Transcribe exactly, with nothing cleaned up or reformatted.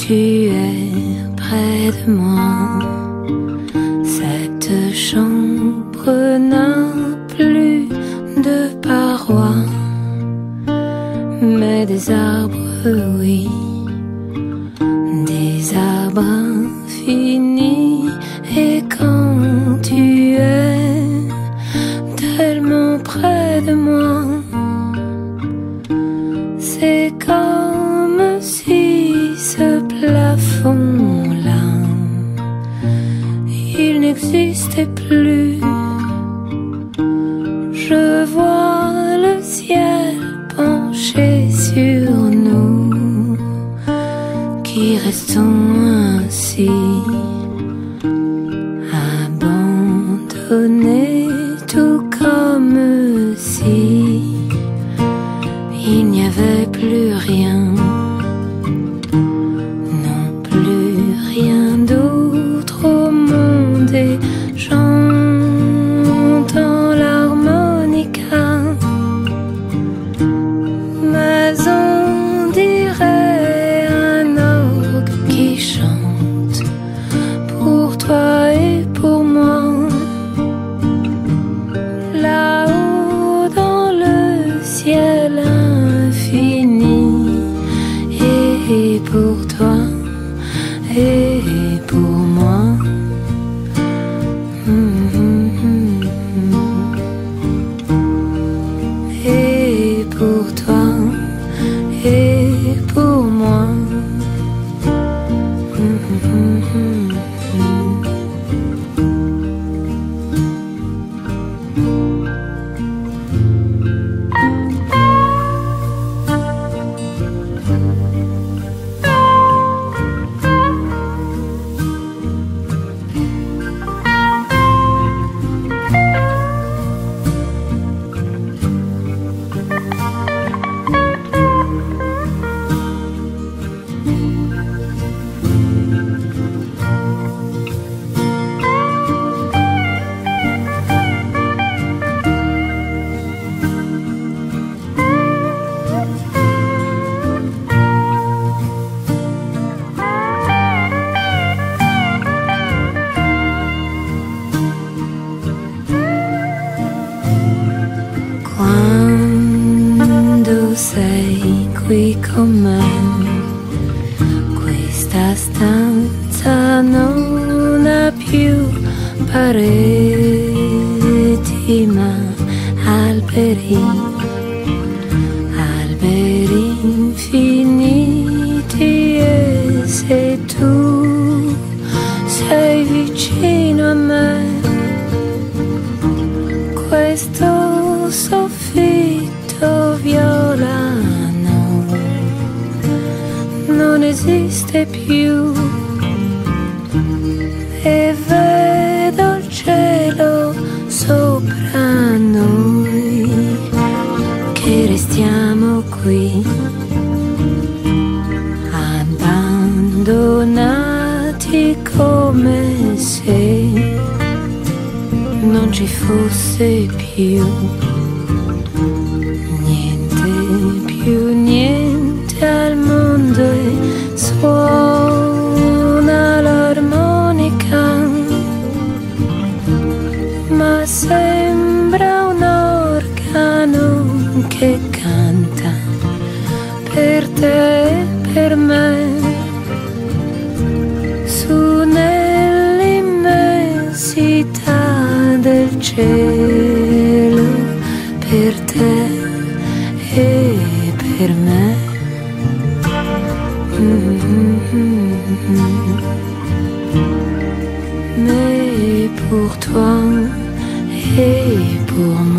tu es près de moi. Cette chambre n'a plus de parois, mais des arbres, oui, des arbres infinis. Et quand tu es tellement près de moi, c'est comme si ce plafond-là, il n'existait plus. Je vois le ciel penché sur nous, qui restons ainsi, abandonnés, tout comme si il n'y avait plus rien, non plus rien d'autre au monde. Et j'entends l'harmonica, mais on dirait un orgue qui chante pour toi et pour moi. Là-haut dans le ciel infini, et pour toi et pour moi. Et pour toi et pour moi. Quando sei qui con me, questa stanza non ha più pareti ma alberi, alberi infiniti. E se tu sei vicino a me, questo soffitto violano non esiste più, e vedo il cielo sopra noi, che restiamo qui abbandonati come se non ci fosse più niente, più niente al mondo. E suona l'armonica, ma sembra un organo che canta per te e per me, su nell'immensità del cielo, per te e per me. Mais pour toi et pour moi.